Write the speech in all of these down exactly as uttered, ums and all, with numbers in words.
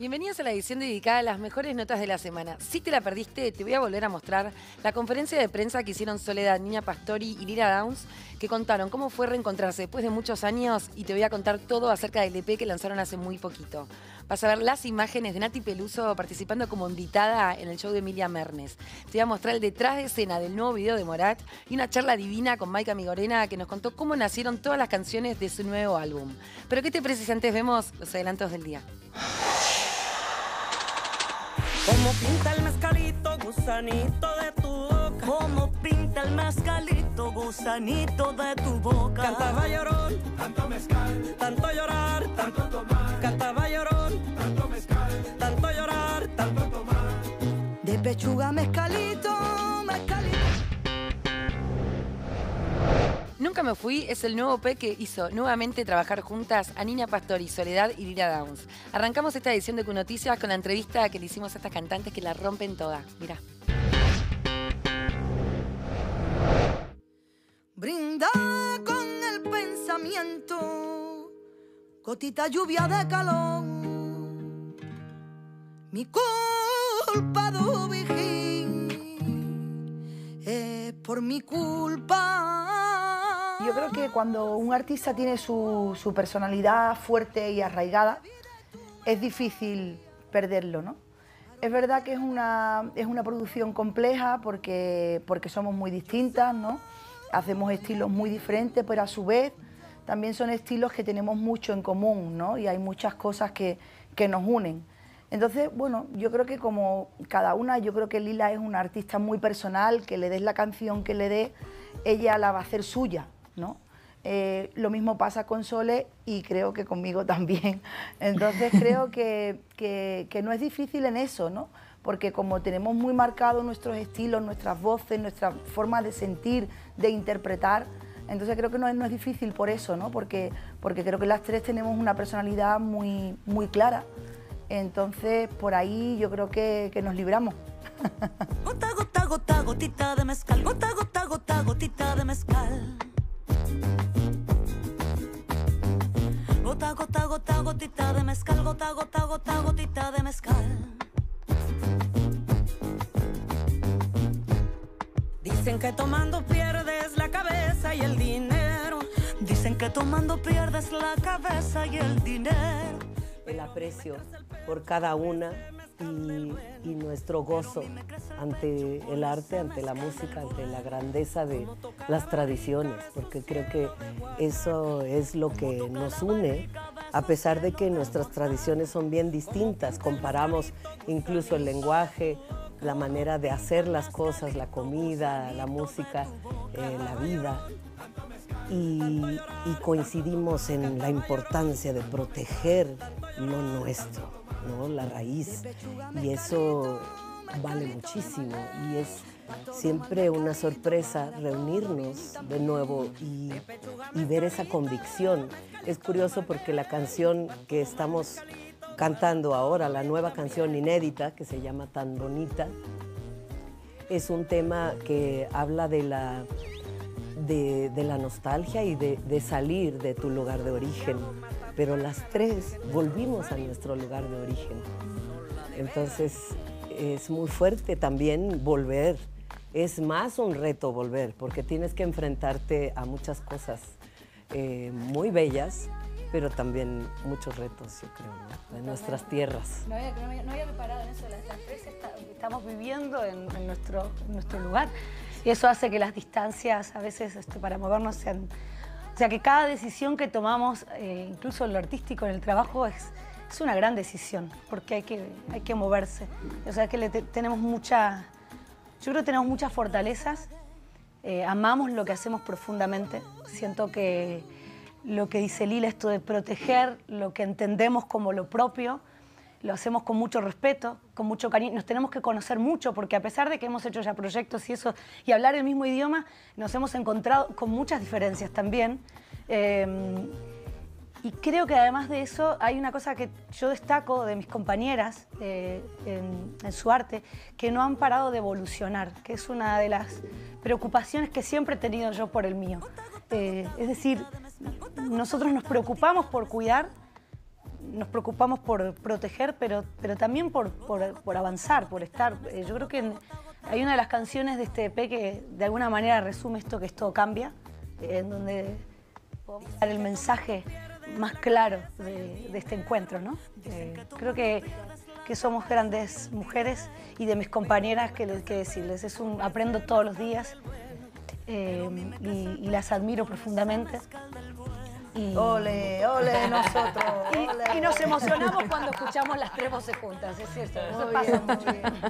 Bienvenidos a la edición dedicada a las mejores notas de la semana. Si te la perdiste, te voy a volver a mostrar la conferencia de prensa que hicieron Soledad, Nina Pastori y Lila Downs, que contaron cómo fue reencontrarse después de muchos años, y te voy a contar todo acerca del E P que lanzaron hace muy poquito. Vas a ver las imágenes de Nati Peluso participando como invitada en el show de Emilia Mernes. Te voy a mostrar el detrás de escena del nuevo video de Morat y una charla divina con Maika Migorena que nos contó cómo nacieron todas las canciones de su nuevo álbum. Pero ¿qué te parece si antes vemos los adelantos del día? Como pinta el mezcalito, gusanito de tu boca. Como pinta el mezcalito, gusanito de tu boca. Cantaba llorón, tanto mezcal, tanto llorar, tanto tomar. Cantaba llorón, tanto mezcal, tanto llorar, tanto tomar. De pechuga mezcalito, mezcalito. Nunca me fui es el nuevo E P que hizo nuevamente trabajar juntas a Nina Pastori, Soledad y Lila Downs. Arrancamos esta edición de Q Noticias con la entrevista que le hicimos a estas cantantes que la rompen toda. Mirá. Brinda con el pensamiento, gotita lluvia de calor. Mi culpa, du vigín, es por mi culpa. Yo creo que cuando un artista tiene su, su personalidad fuerte y arraigada, es difícil perderlo, ¿no? Es verdad que es una, es una producción compleja porque, porque somos muy distintas, ¿no? Hacemos estilos muy diferentes, pero a su vez también son estilos que tenemos mucho en común, ¿no? Y hay muchas cosas que, que nos unen. Entonces, bueno, yo creo que como cada una, yo creo que Lila es una artista muy personal, que le des la canción que le dé, ella la va a hacer suya, ¿no? Eh, lo mismo pasa con Sole y creo que conmigo también. Entonces creo que, que, que no es difícil en eso, ¿no? Porque como tenemos muy marcados nuestros estilos, nuestras voces, nuestra forma de sentir, de interpretar, entonces creo que no es, no es difícil por eso, ¿no? Porque, porque creo que las tres tenemos una personalidad muy, muy clara. Entonces por ahí yo creo que, que nos libramos. Gota, gota, gota, gotita de mezcal. Gota, gota, gota, gotita de mezcal. Gota, gota, gota, gotita de mezcal. Gota, gota, gota, gotita de mezcal. Dicen que tomando pierdes la cabeza y el dinero. Dicen que tomando pierdes la cabeza y el dinero. El aprecio por cada una y, y nuestro gozo ante el arte, ante la música, ante la grandeza de las tradiciones, porque creo que eso es lo que nos une, a pesar de que nuestras tradiciones son bien distintas. Comparamos incluso el lenguaje, la manera de hacer las cosas, la comida, la música, eh, la vida. Y, y coincidimos en la importancia de proteger lo nuestro, ¿no? La raíz, y eso vale muchísimo y es siempre una sorpresa reunirnos de nuevo y, y ver esa convicción. Es curioso porque la canción que estamos cantando ahora, la nueva canción inédita que se llama Tan Bonita, es un tema que habla de la De, de la nostalgia y de, de salir de tu lugar de origen, pero las tres volvimos a nuestro lugar de origen. Entonces es muy fuerte también volver, es más un reto volver, porque tienes que enfrentarte a muchas cosas eh, muy bellas, pero también muchos retos, yo creo, ¿no? De nuestras tierras. No había, no había, no había reparado en eso, las, las tres está, estamos viviendo en, en, nuestro, en nuestro lugar. Y eso hace que las distancias a veces este, para movernos sean... O sea, que cada decisión que tomamos, eh, incluso en lo artístico, en el trabajo, es, es una gran decisión, porque hay que, hay que moverse. O sea, que le te, tenemos mucha... Yo creo que tenemos muchas fortalezas, eh, amamos lo que hacemos profundamente. Siento que lo que dice Lila, esto de proteger lo que entendemos como lo propio, lo hacemos con mucho respeto, con mucho cariño. Nos tenemos que conocer mucho porque a pesar de que hemos hecho ya proyectos y eso, y hablar el mismo idioma, nos hemos encontrado con muchas diferencias también. Eh, y creo que además de eso hay una cosa que yo destaco de mis compañeras eh, en, en su arte, que no han parado de evolucionar, que es una de las preocupaciones que siempre he tenido yo por el mío. Eh, es decir, nosotros nos preocupamos por cuidar nos preocupamos por proteger, pero, pero también por, por, por avanzar, por estar. Eh, yo creo que en, hay una de las canciones de este E P que de alguna manera resume esto, que es Todo Cambia, eh, en donde podemos dar el mensaje más claro de, de este encuentro, ¿no? Eh, creo que, que somos grandes mujeres y de mis compañeras, que, que decirles, es un, aprendo todos los días eh, y, y las admiro profundamente. Y, Ole, ole nosotros. Ole. y, y nos emocionamos cuando escuchamos las tres voces juntas, es cierto, eso Muy pasa bien, mucho. muy bien.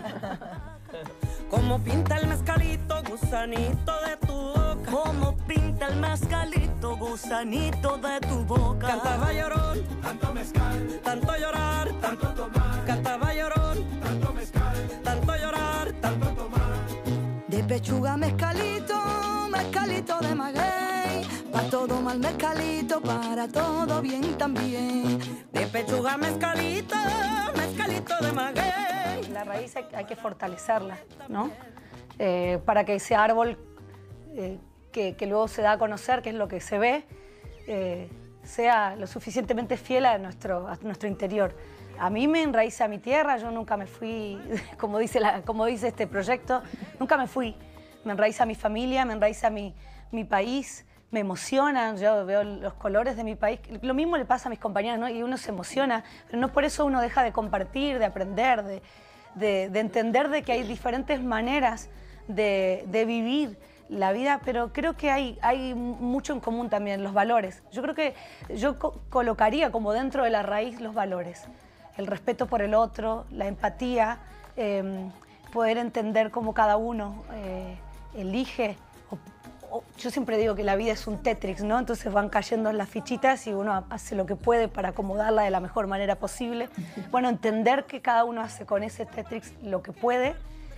Como pinta el mezcalito, gusanito de tu boca. Como pinta el mezcalito, gusanito de tu boca. Cantaba llorón, Tanto mezcal, tanto llorar, tanto tanto tomar, cantaba llorón, tanto mezcal, tanto llorar, tanto tanto tomar. De pechuga mezcalito, mezcalito de maguey. Pa' todo mal mezcalito, para todo bien también. de pechuga mezcalito, mezcalito de maguey. La raíz hay, hay que fortalecerla, ¿no? Eh, para que ese árbol eh, que, que luego se da a conocer, que es lo que se ve, eh, sea lo suficientemente fiel a nuestro, a nuestro interior. A mí me enraiza a mi tierra, yo nunca me fui, como dice, la, como dice este proyecto, nunca me fui. Me enraiza a mi familia, me enraiza a mi, mi país, me emociona, yo veo los colores de mi país. Lo mismo le pasa a mis compañeras, ¿no? Y uno se emociona, pero no por eso uno deja de compartir, de aprender, de, de, de entender de que hay diferentes maneras de, de vivir la vida, pero creo que hay, hay mucho en común también, los valores. Yo creo que yo co colocaría como dentro de la raíz los valores. El respeto por el otro, la empatía, eh, poder entender cómo cada uno eh, elige. O, o, yo siempre digo que la vida es un Tetris, ¿no? Entonces van cayendo las fichitas y uno hace lo que puede para acomodarla de la mejor manera posible. Bueno, entender que cada uno hace con ese Tetris lo que puede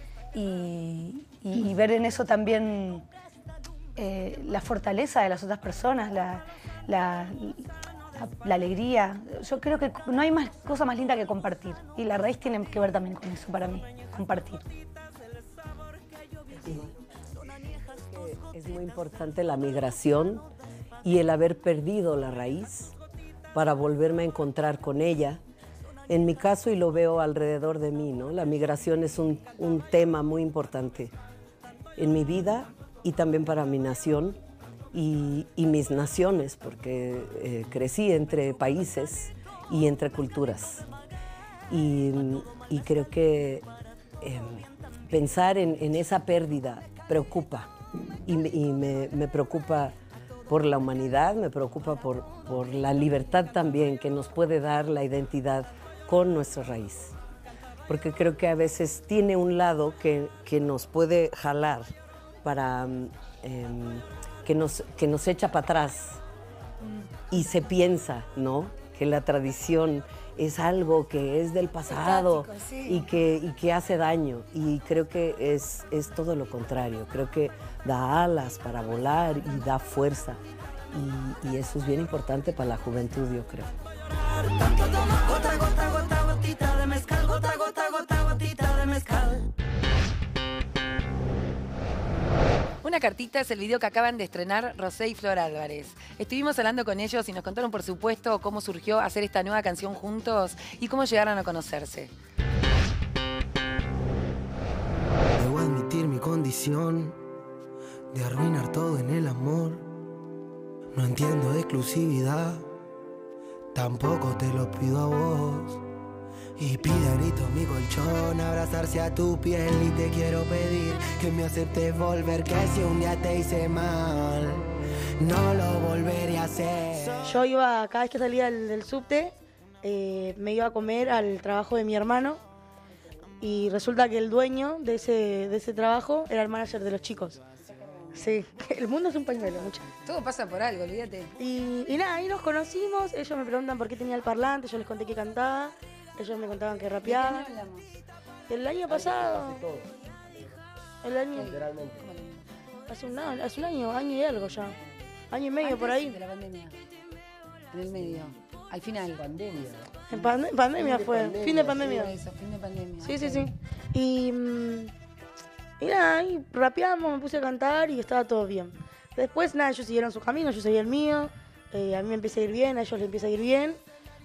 y, y, y ver en eso también eh, la fortaleza de las otras personas, la, la, la, la alegría. Yo creo que no hay más cosa más linda que compartir y la raíz tiene que ver también con eso para mí, compartir. Es muy importante la migración y el haber perdido la raíz para volverme a encontrar con ella. En mi caso, y lo veo alrededor de mí, ¿no? La migración es un, un tema muy importante en mi vida y también para mi nación y, y mis naciones, porque eh, crecí entre países y entre culturas. Y, y creo que eh, pensar en, en esa pérdida preocupa. Y, y me, me preocupa por la humanidad, me preocupa por, por la libertad también que nos puede dar la identidad con nuestra raíz. Porque creo que a veces tiene un lado que, que nos puede jalar para eh, que, nos, que nos echa para atrás y se piensa, ¿no?, que la tradición es algo que es del pasado. Estático, sí. y, que, y que hace daño. Y creo que es, es todo lo contrario. Creo que da alas para volar y da fuerza. Y, y eso es bien importante para la juventud, yo creo. Tanto toma, gota, gota, gota, gotita de mezcal, gota, gota, gota, gotita de mezcal. Una cartita es el video que acaban de estrenar Rosé y Flor Álvarez. Estuvimos hablando con ellos y nos contaron, por supuesto, cómo surgió hacer esta nueva canción juntos y cómo llegaron a conocerse. Debo admitir mi condición de arruinar todo en el amor. No entiendo de exclusividad, tampoco te lo pido a vos. Y pide a grito mi colchón, abrazarse a tu piel y te quiero pedir que me aceptes volver, que si un día te hice mal, no lo volveré a hacer. Yo iba, cada vez que salía del, del subte, eh, me iba a comer al trabajo de mi hermano y resulta que el dueño de ese, de ese trabajo era el manager de los chicos. Sí, el mundo es un pañuelo, mucho. Todo pasa por algo, olvídate. Y, y nada, ahí nos conocimos, ellos me preguntan por qué tenía el parlante, yo les conté que cantaba. Ellos me contaban que rapeaban. ¿De qué año hablamos? El año pasado. El año. Literalmente. Hace un año, hace un año, año y algo ya. Año y medio Antes por ahí. de la pandemia. En el medio. Al final. Pandemia. En pande pandemia Fin de fue. pandemia, Fin de Sí, pandemia. eso, fin de pandemia. Sí, ok. sí, sí. Y, mm, y nada, ahí rapeamos, me puse a cantar y estaba todo bien. Después, nada, ellos siguieron su camino, yo seguí el mío. Eh, a mí me empieza a ir bien, a ellos les empieza a ir bien.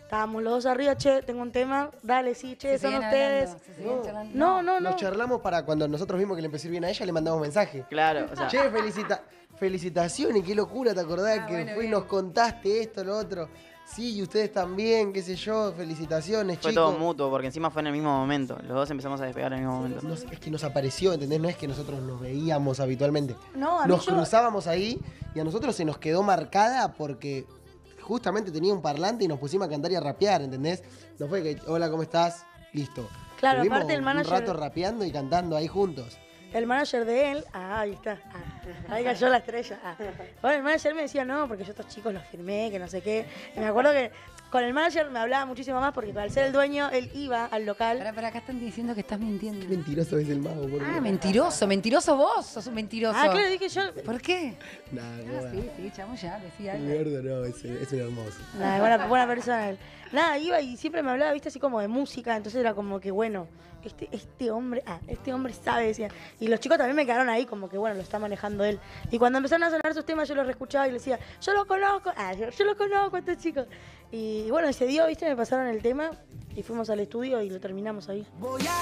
Estábamos los dos arriba, che, tengo un tema, dale, sí, che, Se son siguen ustedes. hablando, se siguen charlando. No, no, no. Nos charlamos para cuando nosotros vimos que le empezó a ir bien a ella, le mandamos mensaje. Claro, o sea, Che, felicita felicitaciones, qué locura, ¿te acordás Ah, que bueno, fue y bien. nos contaste esto, lo otro? Sí, y ustedes también, qué sé yo, felicitaciones, fue chicos. todo mutuo, porque encima fue en el mismo momento. Los dos empezamos a despegar en el mismo momento. Nos- es que nos apareció, ¿entendés? No es que nosotros nos veíamos habitualmente. No, a mí Nos yo- cruzábamos ahí y a nosotros se nos quedó marcada porque justamente tenía un parlante y nos pusimos a cantar y a rapear, ¿entendés? No fue que, hola, ¿cómo estás? Listo. Claro, Estuvimos aparte el manager- un rato rapeando y cantando ahí juntos. El manager de él, ah, ahí está, ah, ahí cayó la estrella. Ah. Bueno, el manager me decía, no, porque yo a estos chicos los firmé, que no sé qué. Y me acuerdo que con el manager me hablaba muchísimo más porque al ser el dueño, él iba al local. Pará, pará, acá están diciendo que estás mintiendo. Qué mentiroso es el mago, por Ah, Dios. mentiroso, mentiroso vos, sos un mentiroso. Ah, claro, dije yo. ¿Por qué? Nah, Ah, no, sí, sí, chamo ya, decía algo. el gordo no, es, es un hermoso. Nada, buena, buena persona él. Nada, iba y siempre me hablaba, viste, así como de música, entonces era como que, bueno, este, este hombre, ah, este hombre sabe, decía. Y los chicos también me quedaron ahí como que, bueno, lo está manejando él. Y cuando empezaron a sonar sus temas, yo los reescuchaba y le decía, yo lo conozco, ah, yo, yo lo conozco a estos chicos. Y bueno, y se dio, viste, me pasaron el tema y fuimos al estudio y lo terminamos ahí. Voy a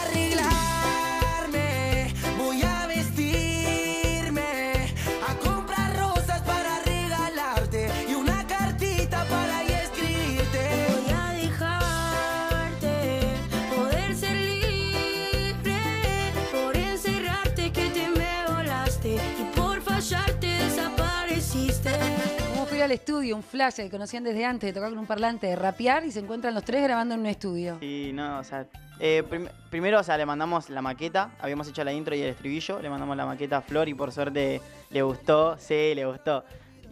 arreglarme, voy a vestirme, a comprar rosas para regalarte y una cartita para ahí escribirte. Voy a dejarte poder ser libre, por encerrarte que te me volaste y por fallarte desapareciste. ¿Cómo fue ir al estudio? Un flash que conocían desde antes, de tocar con un parlante, de rapear y se encuentran los tres grabando en un estudio. Y no, o sea, eh, prim- primero, o sea, le mandamos la maqueta, habíamos hecho la intro y el estribillo, le mandamos la maqueta a Flor y por suerte le gustó, sí, le gustó.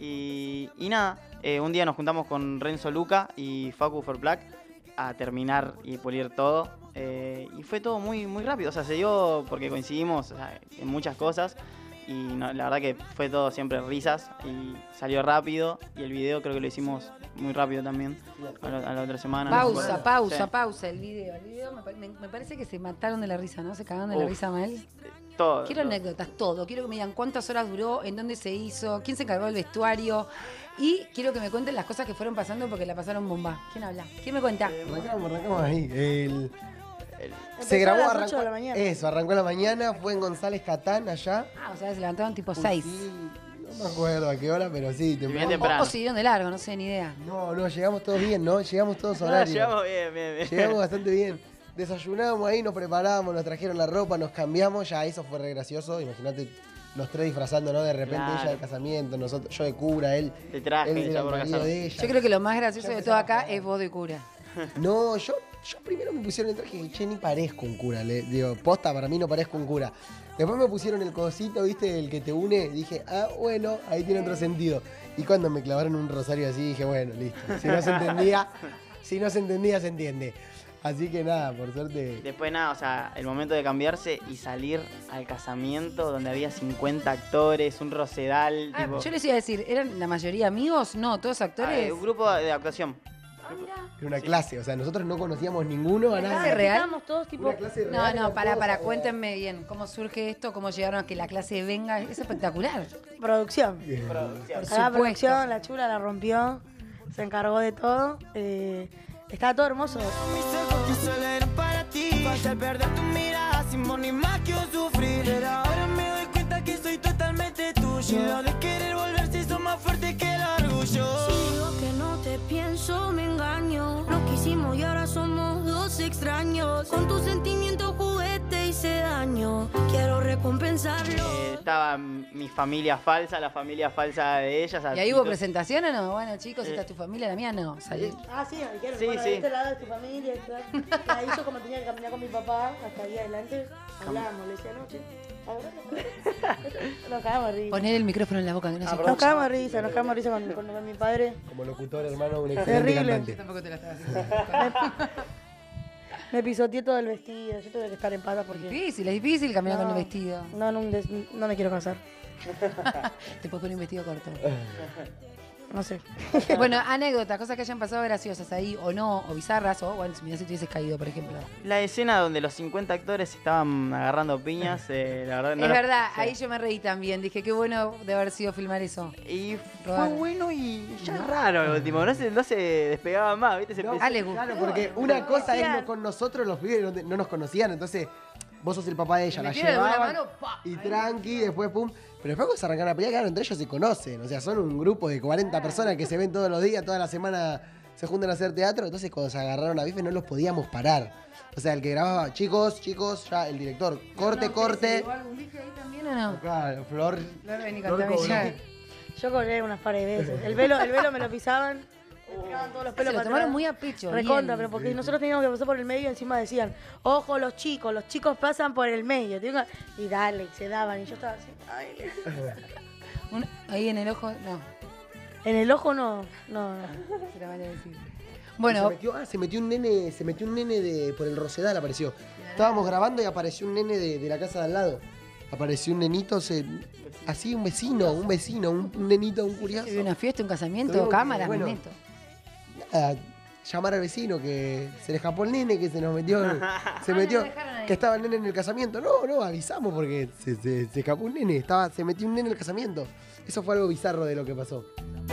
Y, y nada, eh, un día nos juntamos con Renzo Luca y Facu for Black a terminar y pulir todo. eh, y fue todo muy, muy rápido, o sea, se dio porque coincidimos, o sea, en muchas cosas. Y no, la verdad que fue todo siempre risas y salió rápido. Y el video creo que lo hicimos muy rápido también, a la, a la otra semana. Pausa, Sí. pausa, pausa, el video. El video me, pa- me- me parece que se mataron de la risa, ¿no? Se cagaron de la Uf. risa mal. Todo. Quiero todo. anécdotas, todo. Quiero que me digan cuántas horas duró, en dónde se hizo, quién se encargó del vestuario. Y quiero que me cuenten las cosas que fueron pasando porque la pasaron bomba. ¿Quién habla? ¿Quién me cuenta? Arrancamos, arrancamos ahí. El- Empezó se grabó, a las arrancó, ocho de la mañana. Eso, arrancó a la mañana, fue en González Catán allá. Ah, o sea, se levantaron tipo Uy, seis. sí, no me acuerdo a qué hora, pero sí, Bien temprano. temprano. O siguieron de largo, no sé, ni idea. No, no, llegamos todos bien, ¿no? Llegamos todos No, horarios. llegamos bien, bien, bien. Llegamos bastante bien. Desayunamos ahí, nos preparamos, nos trajeron la ropa, nos cambiamos, ya eso fue re gracioso. Imagínate los tres disfrazando, ¿no? De repente Claro. ella de casamiento, nosotros, yo de cura, él, De traje, él era ya el por marido casar. de ella. Yo creo que lo más gracioso de todo acá es vos de cura. No, yo, yo primero me pusieron el traje y che, ni parezco un cura. Le digo, posta, para mí no parezco un cura. Después me pusieron el cosito, ¿viste? El que te une. Dije, ah, bueno, ahí tiene otro sentido. Y cuando me clavaron un rosario así, dije, bueno, listo. Si no se entendía, si no se entendía, se entiende. Así que nada, por suerte. Después nada, o sea, el momento de cambiarse y salir al casamiento donde había cincuenta actores, un rosedal. Ah, tipo, yo les iba a decir, ¿eran la mayoría amigos? No, todos ah, actores. eh, un grupo de actuación. Era una clase, o sea, nosotros no conocíamos ninguno a ¿Clase nadie. real? Estábamos todos tipo. Una clase No, real, no, eran para, todos para, abogados. cuéntenme bien cómo surge esto, cómo llegaron a que la clase venga. Es espectacular. Producción. Bien. Producción. Por A la supuesto. producción, la chula la rompió, se encargó de todo. eh, estaba todo hermoso. Mis ojos que solo eran para ti. Falta perder tu mirada sin amor ni más que un sufrir. Pero ahora me doy cuenta que soy totalmente tuyo. Y lo de querer volver se hizo más fuerte que el orgullo. Si digo que no te pienso, me engaño. Nos quisimos y ahora somos dos extraños. Con tus sentimientos jugué, te hice daño. Quiero recompensarlo. Eh, estaba mi familia falsa, la familia falsa de ellas. ¿Y ahí hubo presentación o no? Bueno, chicos, esta es tu familia, la mía no. Salí. Ah, sí, me dijeron, Sí, bueno, sí. de este lado es tu familia. Este lado. Y ahí yo como tenía que caminar con mi papá hasta ahí adelante, hablábamos, le decía, no, che, nos cagamos de risa. Poner el micrófono en la boca, que no se Nos escucha. cagamos de risa, nos cagamos de risa con, con- con mi padre. Como locutor, hermano, un excelente Terrible. cantante. Tampoco te la estaba haciendo. Me pisoteé todo el vestido, yo tuve que estar en pata porque... Difícil, es difícil caminar No. con el vestido. No, no, un des- no me quiero casar. Te puedes poner un vestido corto. no sé. Bueno, anécdotas, cosas que hayan pasado graciosas ahí, o no, o bizarras, o bueno, si te hubieses caído, por ejemplo. La escena donde los cincuenta actores estaban agarrando piñas, eh, la verdad no Es la- verdad, sí. ahí yo me reí también. Dije, qué bueno de haber sido filmar eso. Y Robar. fue bueno y ya raro al último, no se, no se despegaba más, ¿viste? Se No, empezó- Ah, le gustó. Claro, porque una cosa es no con nosotros, los pibes no, no nos conocían, entonces vos sos el papá de ella, Le la metieron de una llevaban mano, pa, y tranqui, después pum. Pero después cuando se arrancaron a pelear, claro, entre ellos se conocen, o sea, son un grupo de cuarenta personas que se ven todos los días, toda la semana se juntan a hacer teatro, entonces cuando se agarraron a bife no los podíamos parar. O sea, el que grababa, chicos, chicos, ya el director, corte, corte. ¿Algún bife ahí también o no? Claro, Flor. Flor, vení, Flor contame cobró. ya. Yo colgué unas par de veces. El velo, el velo me lo pisaban. Me tiraban todos los Se pelos lo para tomaron atrás. muy a pecho. Recontra, bien. pero porque nosotros teníamos que pasar por el medio y encima decían, ojo los chicos, los chicos pasan por el medio. Tengo que- Y dale, y se daban. Y yo estaba así, ay. Un- ahí en el ojo, no. En el ojo no, no, no. Se la van a decir. Se Bueno, metió, ah, se metió un nene, se metió un nene de, por el Rosedal, apareció. Estábamos grabando y apareció un nene de, de la casa de al lado. Apareció un nenito, se, así un vecino, un vecino, un, un nenito, un curioso. ¿había una fiesta, un casamiento, Tuvimos que, cámaras, bueno, me meto. Nada, llamar al vecino que se le escapó el nene, que se nos metió, se metió, que estaba el nene en el casamiento. No, no, avisamos porque se, se- se escapó un nene, estaba, se metió un nene en el casamiento. Eso fue algo bizarro de lo que pasó.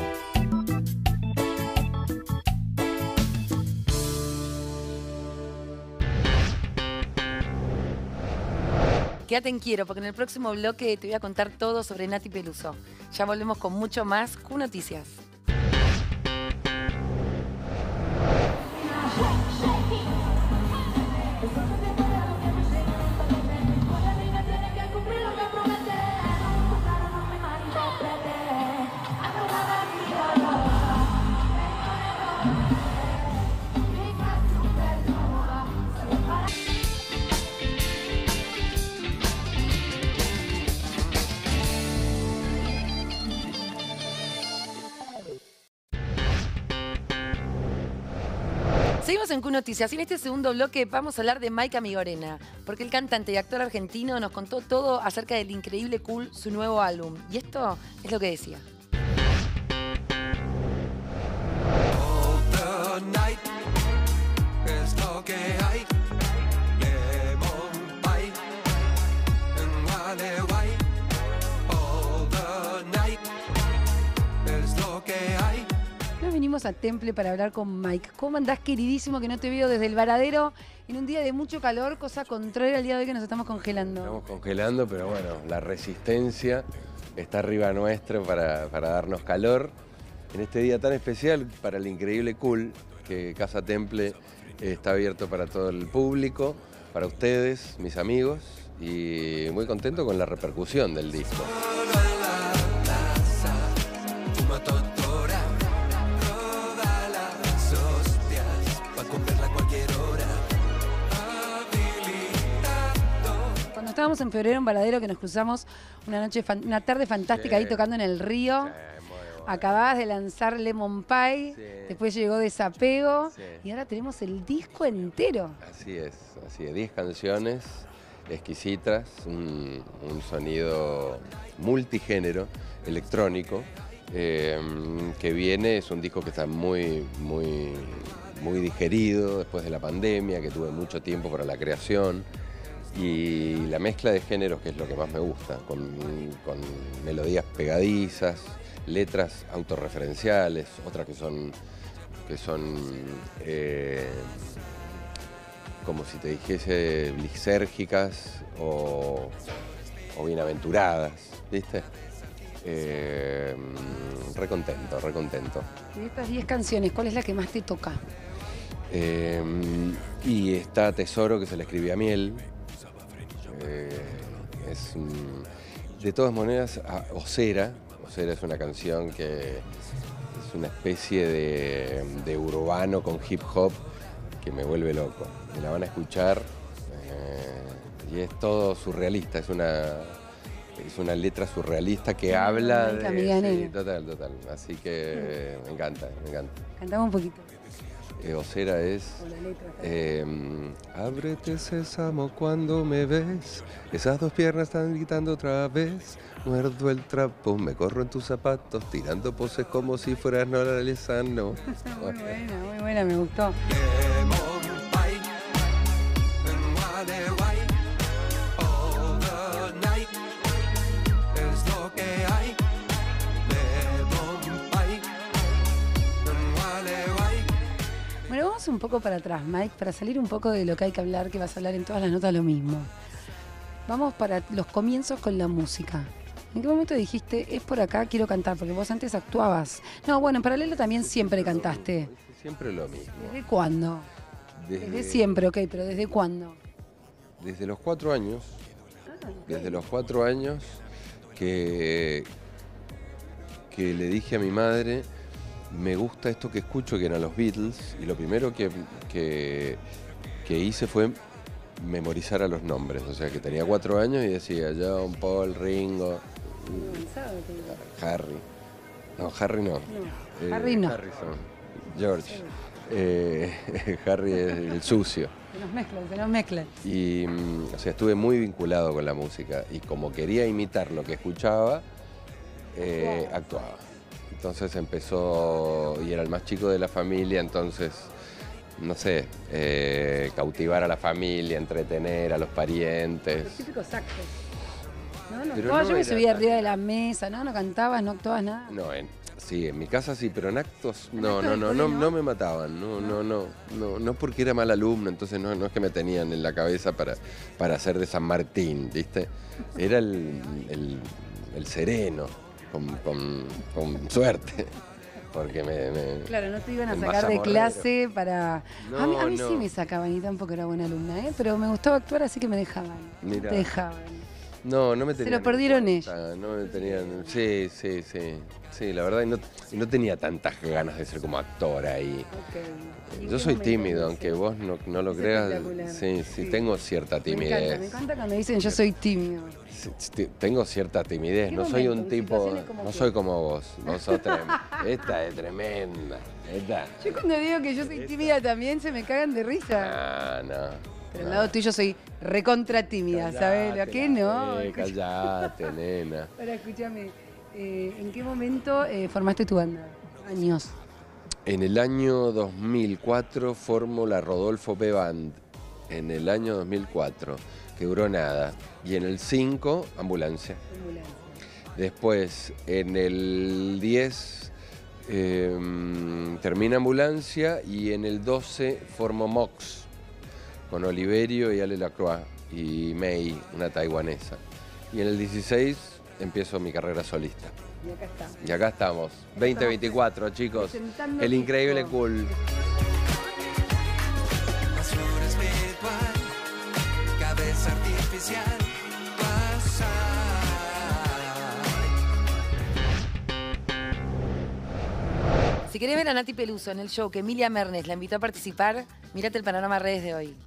Quédate en Quiero, porque en el próximo bloque te voy a contar todo sobre Nati Peluso. Ya volvemos con mucho más Q Noticias. Seguimos en Q Noticias y en este segundo bloque vamos a hablar de Mike Amigorena, porque el cantante y actor argentino nos contó todo acerca del increíble Cool, su nuevo álbum. Y esto es lo que decía. All the night es lo que hay. Lemon pie en Gualeguay. All the night es lo que hay. Nos vinimos a Temple para hablar con Mike. ¿Cómo andás, queridísimo, que no te veo desde el Varadero en un día de mucho calor, cosa contraria al día de hoy que nos estamos congelando? Estamos congelando, pero bueno, la resistencia está arriba nuestro para, para darnos calor. En este día tan especial para el increíble Cool, que Casa Temple está abierto para todo el público, para ustedes, mis amigos, y muy contento con la repercusión del disco. Solo en la plaza, fuma totora, roda las hostias, pa' comerla a cualquier hora. Habilitado. Cuando estábamos en febrero en Varadero, que nos cruzamos una noche, fan- una tarde fantástica Sí. ahí tocando en el río. Acababas de lanzar Lemon Pie, Sí. después llegó Desapego Sí. y ahora tenemos el disco entero. Así es, así es. diez canciones exquisitas, un, un sonido multigénero, electrónico, eh, que viene, es un disco que está muy, muy, muy digerido después de la pandemia, que tuve mucho tiempo para la creación. Y la mezcla de géneros, que es lo que más me gusta, con, con melodías pegadizas, letras autorreferenciales, otras que son, que son eh, como si te dijese lisérgicas o, o bienaventuradas, ¿viste? Eh, re contento, re contento. De estas diez canciones, ¿cuál es la que más te toca? Eh, y está Tesoro, que se le escribí a Miel. Eh, es un- de todas maneras, a Osera. Osera es una canción que es una especie de, de urbano con hip hop que me vuelve loco. Me la van a escuchar eh, y es todo surrealista. Es una, es una letra surrealista que Ah, habla Mike de... Amiga Sí, Negra. total, total. Así que me encanta, me encanta. Cantamos un poquito. Eh, Osera es... Eh, ábrete sésamo cuando me ves, esas dos piernas están gritando otra vez, muerdo el trapo, me corro en tus zapatos, tirando poses como si fueras Nora Lezano. Muy buena, muy buena, me gustó. Bueno, vamos un poco para atrás, Mike, para salir un poco de lo que hay que hablar, que vas a hablar en todas las notas lo mismo. Vamos para los comienzos con la música. ¿En qué momento dijiste, es por acá, quiero cantar? Porque vos antes actuabas. No, bueno, en paralelo también siempre cantaste. Siempre lo mismo. ¿Desde cuándo? Desde, Desde siempre, ok, pero ¿desde cuándo? Desde los cuatro años. Desde los cuatro años que, que le dije a mi madre, me gusta esto que escucho, que eran los Beatles, y lo primero que, que, que hice fue memorizar a los nombres. O sea, que tenía cuatro años y decía John, Paul, Ringo, Harry. No, Harry no. no eh, Harry no. Harrison, George. Eh, Harry es el sucio. Se nos mezclan, se nos mezclan. Y, o sea, estuve muy vinculado con la música y como quería imitar lo que escuchaba, eh, actuaba. Entonces empezó, y era el más chico de la familia, entonces, no sé, eh, cautivar a la familia, entretener a los parientes. Los típicos actos. No, no, Pero no, no yo me era subía tan- arriba de la mesa, ¿no? No cantabas, no actuabas nada. No, en, sí, en mi casa sí, pero en actos no, actos no, del no, cole, no, no? no me mataban, no, no, no, no, no porque era mal alumno, entonces no, no es que me tenían en la cabeza para, para hacer de San Martín, ¿viste? Era el, el, el sereno, con, con, con suerte, porque me... me- Claro, no te iban a el sacar de mazamorrero. clase para... No, a mí, a mí no. sí me sacaban y tampoco era buena alumna, ¿eh? Pero me gustaba actuar, así que me dejaban. Mirá. Te dejaban. No, no me Se tenían. lo perdieron en cuenta, No me tenían. Sí, sí, sí. Sí, la verdad, y no, y no tenía tantas ganas de ser como actor ahí. Okay. ¿Y Yo en soy qué momento tímido, lo aunque hice? vos no, no lo Es creas. espectacular. Sí, sí, Sí. tengo cierta Me timidez. encanta, me encanta cuando dicen yo soy tímido. Sí, sí, tengo cierta timidez. ¿En qué No soy un momento? tipo. ¿Situaciones como No qué? soy como vos. Vos sos tremenda. Esta es tremenda. Esta. Yo cuando digo que yo soy tímida también se me cagan de risa. Ah, no. Pero al lado tuyo soy recontra tímida, ¿sabes? ¿Lo que no? Eh, callate, nena. Ahora escúchame, eh, ¿en qué momento eh, formaste tu banda? Años. En el año dos mil cuatro formo la Rodolfo P. Band. En el año dos mil cuatro, que duró nada. Y en el cinco, Ambulancia. Ambulancia. Después, en el diez, eh, termina Ambulancia. Y en el doce, formo Mox. Con Oliverio y Ale Lacroix. Y Mei, una taiwanesa. Y en el dieciséis, empiezo mi carrera solista. Y acá está. Y acá estamos, veinte veinticuatro, chicos. Presentando El disco. increíble cool. Basura espiritual, cabeza artificial, pasar. Si querés ver a Nati Peluso en el show que Emilia Mernes la invitó a participar, mírate el panorama redes de hoy.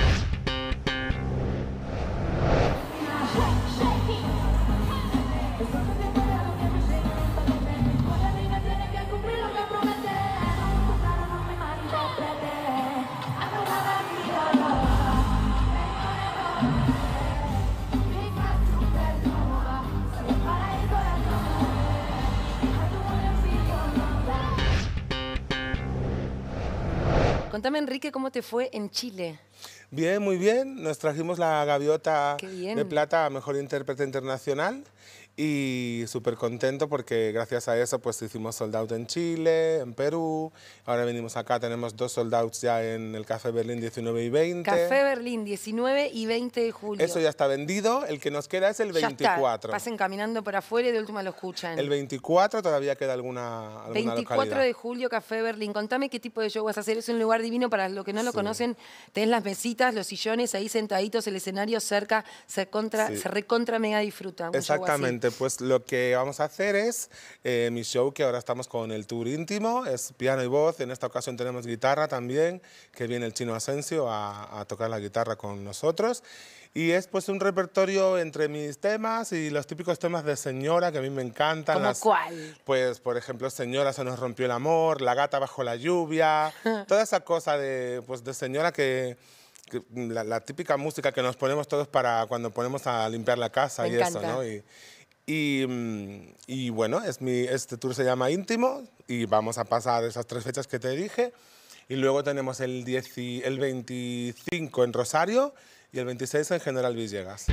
Contame, Enrique, ¿cómo te fue en Chile? Bien, muy bien. Nos trajimos la gaviota Qué bien. de plata a Mejor Intérprete Internacional y súper contento porque gracias a eso pues hicimos sold out en Chile, en Perú. Ahora venimos acá, tenemos dos sold outs ya en el Café Berlín diecinueve y veinte. Café Berlín, diecinueve y veinte de julio. Eso ya está vendido. El que nos queda es el Ya está. veinticuatro. Pasen caminando por afuera y de última lo escuchan. El veinticuatro todavía queda alguna, alguna veinticuatro localidad. de julio, Café Berlín. Contame qué tipo de show vas a hacer. Es un lugar divino para los que no lo Sí. conocen. Tenés las mesitas, los sillones ahí sentaditos, el escenario cerca. Se, contra, Sí. se recontra mega disfruta. Un show así. Exactamente. Exactamente, pues lo que vamos a hacer es eh, mi show, que ahora estamos con el tour íntimo, es piano y voz. En esta ocasión tenemos guitarra también, que viene el Chino Asensio a, a tocar la guitarra con nosotros. Y es pues un repertorio entre mis temas y los típicos temas de señora que a mí me encantan. ¿Cómo Las, cuál? Pues, por ejemplo, Señora, se nos rompió el amor, La gata bajo la lluvia, toda esa cosa de, pues, de señora que... que la, la típica música que nos ponemos todos para cuando ponemos a limpiar la casa Me y encanta. eso, ¿no? Y, y, mm, y bueno, es mi, este tour se llama Íntimo y vamos a pasar esas tres fechas que te dije. Y luego tenemos el, diez y, el veinticinco en Rosario y el veintiséis en General Villegas.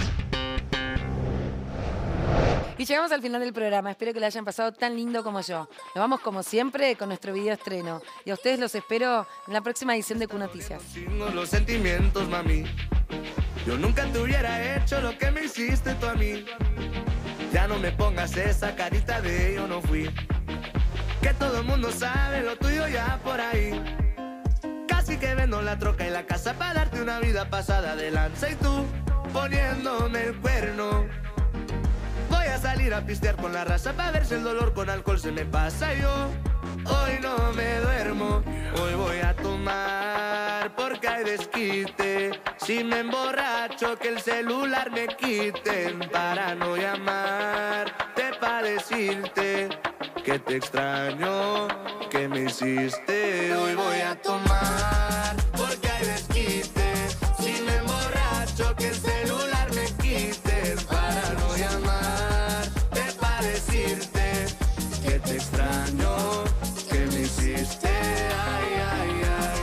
Y llegamos al final del programa. Espero que lo hayan pasado tan lindo como yo. Nos vamos como siempre con nuestro video estreno. Y a ustedes los espero en la próxima edición de Q Noticias. Tengo los sentimientos, mami. Yo nunca te hubiera hecho lo que me hiciste tú a mí. Ya no me pongas esa carita de yo no fui. Que todo el mundo sabe lo tuyo ya por ahí. Casi que vendo la troca y la casa para darte una vida pasada de lanza. Y tú poniéndome el cuerno. Voy a salir a pistear con la raza para ver si el dolor con alcohol se me pasa. Yo hoy no me duermo, hoy voy a tomar porque hay desquite. Si me emborracho que el celular me quiten para no llamarte para decirte que te extraño, que me hiciste. Hoy voy a tomar porque hay desquite. Si me emborracho que el celular me quiten para no llamarte para decirte que te extraño, que me hiciste. Ay, ay, ay.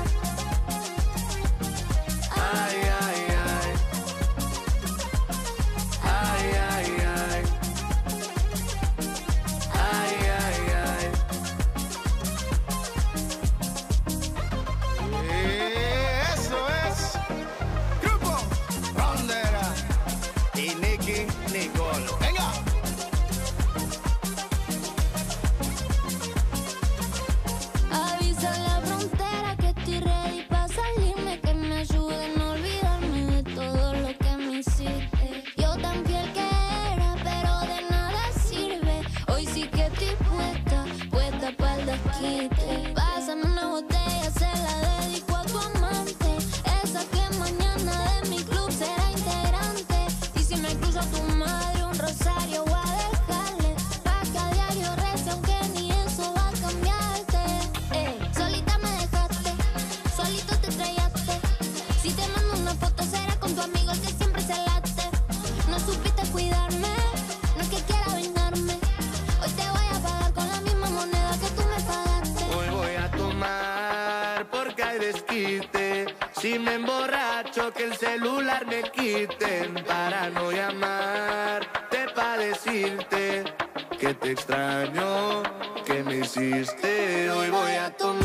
Ay, ay, ay. Ay, ay, ay. Ay, ay, ay. Eso es Grupo Rondera y Nicky Nicole. Venga. Avisa en la frontera que estoy ready para salirme, que me ayuden a olvidarme de todo lo que me hiciste. Yo tan fiel que era, pero de nada sirve. Hoy sí que estoy puesta, puesta para el desquite. Pásame una botella, se la dedico a tu amante. Esa que mañana de mi club será integrante. Y si me cruzo a tu madre un rosario voy a dejarle, pa' que a diario rece, aunque ni eso va a cambiarte. Eh, solita me dejaste, solito te estrellaste. Si te mando una foto será con tu amigo el que siempre se late. No supiste cuidarme, no es que quiera vengarme. Hoy te voy a pagar con la misma moneda que tú me pagaste. Hoy voy a tomar porque hay desquite. Si me emborracho que el celular me quiten para no llamarte para decirte que te extraño, que me hiciste. Hoy voy a tomar